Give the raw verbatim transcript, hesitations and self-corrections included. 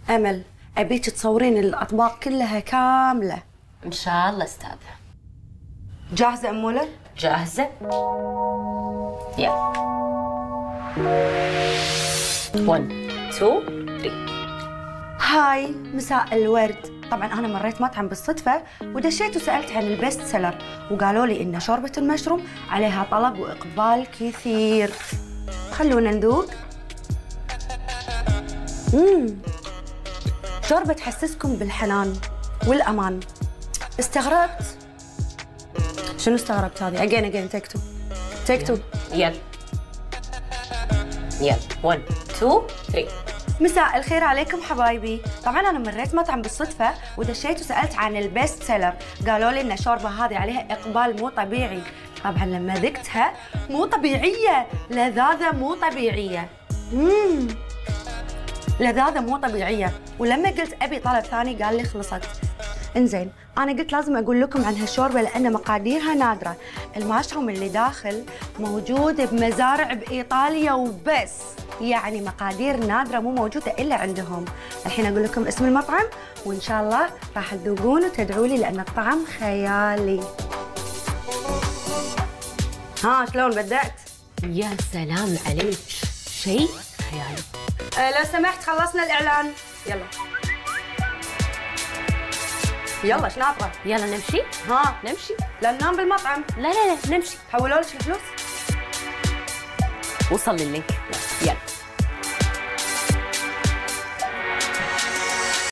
امل ابيك تصورين الاطباق كلها كامله. ان شاء الله استاذه. جاهزه اموله؟ جاهزه. يلا واحد اثنين ثلاثة. هاي مساء الورد. طبعا انا مريت مطعم بالصدفه ودشيت وسالت عن البيست سيلر وقالوا لي ان شوربه المشروم عليها طلب واقبال كثير. خلونا نذوق. امم شوربه تحسسكم بالحنان والامان. استغربت. شنو استغربت هذه؟ اجين اجين تيك تو تيك تو. يلا يلا واحد اثنين ثلاثة. مساء الخير عليكم حبايبي. طبعا انا مريت مطعم بالصدفه ودشيت وسالت عن البيست سيلر، قالوا لي ان الشوربه هذه عليها اقبال مو طبيعي. طبعا لما ذقتها مو طبيعيه، لذاذه مو طبيعيه. امم لذاذه مو طبيعيه. ولما قلت ابي طلب ثاني قال لي خلصت. انزين انا قلت لازم اقول لكم عن هالشوربه لان مقاديرها نادره. المشروم اللي داخل موجود بمزارع بايطاليا وبس، يعني مقادير نادره مو موجوده الا عندهم. الحين اقول لكم اسم المطعم وان شاء الله راح تذوقون وتدعوا لي لان الطعم خيالي. ها شلون بدأت؟ يا سلام عليك، شيء خيالي. أه لو سمحت خلصنا الاعلان. يلا يلا ايش ناطره؟ يلا نمشي. ها نمشي. لا ننام بالمطعم. لا لا لا نمشي. حولوا لك الفلوس. وصل لي اللينك. يلا.